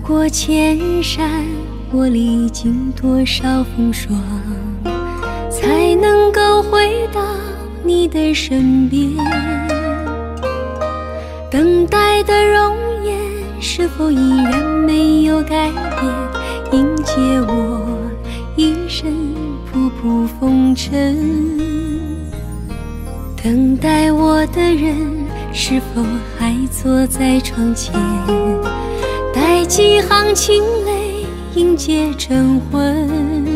过千山，我历经多少风霜，才能够回到你的身边。等待的容颜是否依然没有改变，迎接我一身仆仆风尘。等待我的人是否还坐在窗前，带几行清泪迎接晨昏？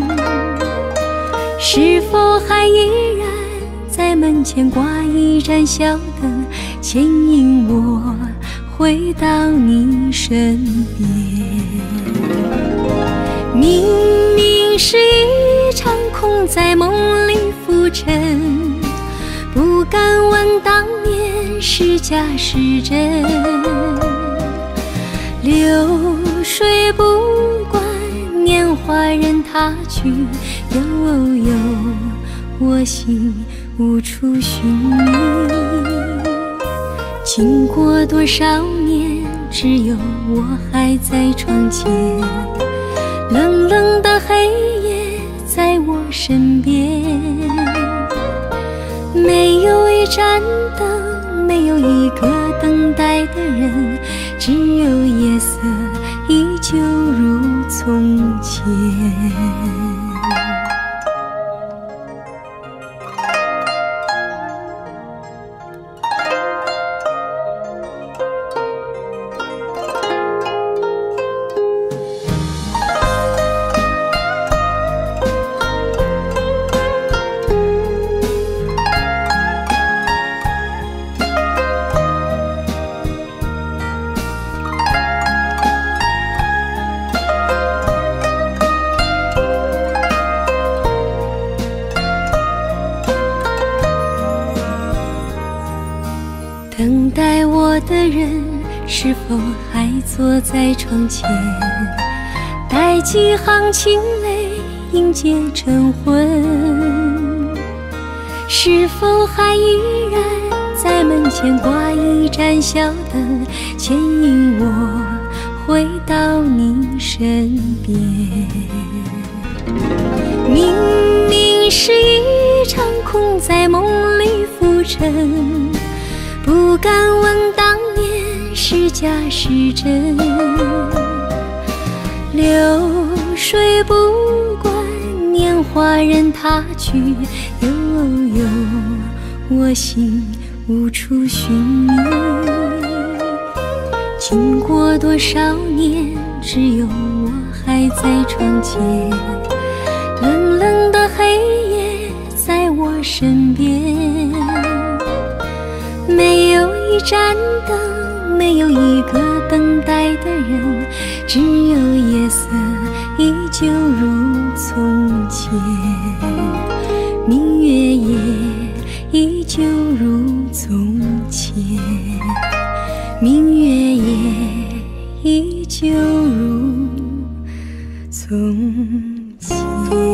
是否还依然在门前挂一盏小灯，牵引我回到你身边？明明是一场空在梦里浮沉，不敢问当年是假是真。流水不管年华任它去，悠悠我心无处寻觅。经过多少年，只有我还在窗前，冷冷的黑夜在我身边。没有一盏灯，没有一个等待的人，只有夜色依旧如从前。等待我的人是否还坐在窗前，带几行清泪迎接晨昏？是否还依然在门前挂一盏小灯，牵引我回到你身边？明明是一场空在梦里浮沉，不敢问当年是假是真。流水不管年华任它去，悠悠我心无处寻觅。经过多少年，只有我还在窗前，冷冷的黑夜在我身边。没有一盏灯，没有一个等待的人，只有夜色依旧如从前。明月夜依旧如从前，明月夜依旧如从前。